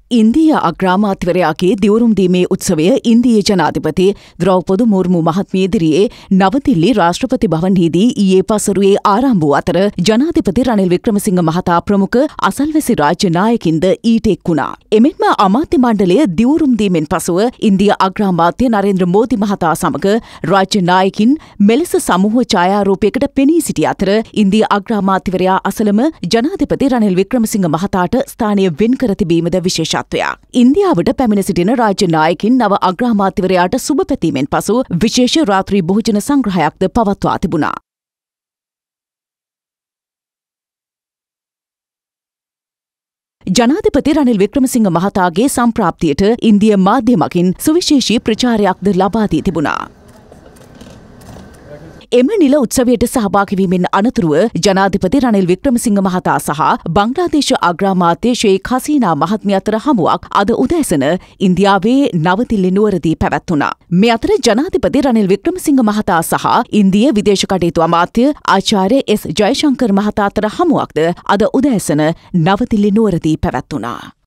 ඉන්දිය අග්‍රාමාත්‍යවරයාගේ දිවුරුම් දීමේ උත්සවය ඉන්දියේ ජනාධිපති ද්‍රෞපද මුර්මු මහත්මිය ඉදිරියේ නවදිල්ලි රාෂ්ට්‍රපති භවනයේදී ඊයේ පසුරුවේ ආරම්භ වූ අතර ජනාධිපති රනිල් වික්‍රමසිංහ මහතා ප්‍රමුඛ අසල්වැසි රාජ්‍ය නායකින්ද ඊට එක් වුණා. එමෙන්ම අමාත්‍ය මණ්ඩලය දිවුරුම් දීමෙන් පසුව ඉන්දිය අග්‍රාමාත්‍ය නරේන්ද්‍ර මෝදි මහතා සමග රාජ්‍ය නායකින් මෙලෙස සමූහ ඡායාරූපයකට පෙනී සිටි අතර ඉන්දිය අග්‍රාමාත්‍යවරයා අසලම ජනාධිපති රනිල් වික්‍රමසිංහ මහතාට ස්ථානය වෙන් කර තිබීමද විශේෂ ඉන්දියාවට පැමිණ සිටින රාජ්‍ය නායකින් නව අග්‍රාමාත්‍යවරයාට සුබ පැතීමෙන් පසු විශේෂ රාත්‍රී භෝජන සංග්‍රහයක්ද පවත්වා තිබුණා. ජනාධිපති රනිල් වික්‍රමසිංහ මහතාගේ සම්ප්‍රාප්තියට ඉන්දිය මාධ්‍ය මගින් සුවිශේෂී ප්‍රචාරයක්ද ලබා දී තිබුණා. එම නිල උත්සවයට සහභාගිවීමෙන් අනතුරුව ජනාධිපති රනිල් වික්‍රමසිංහ මහතා සහ බංග්ලාදේශ අග්‍රාමාත්‍ය ශේඛ් හසීනා මහත්මිය අතර හමුවක් අද උදෑසන ඉන්දියාවේ නවදිල්ලි නුවරදී පැවැත්වුණා. මේ අතර ජනාධිපති රනිල් වික්‍රමසිංහ මහතා සහ ඉන්දිය විදේශ කටයුතු අමාත්‍ය ආචාර්ය එස් ජයශංකර් මහතා අතර හමුවක්ද අද උදෑසන නවදිල්ලි නුවරදී පැවැත්වුණා.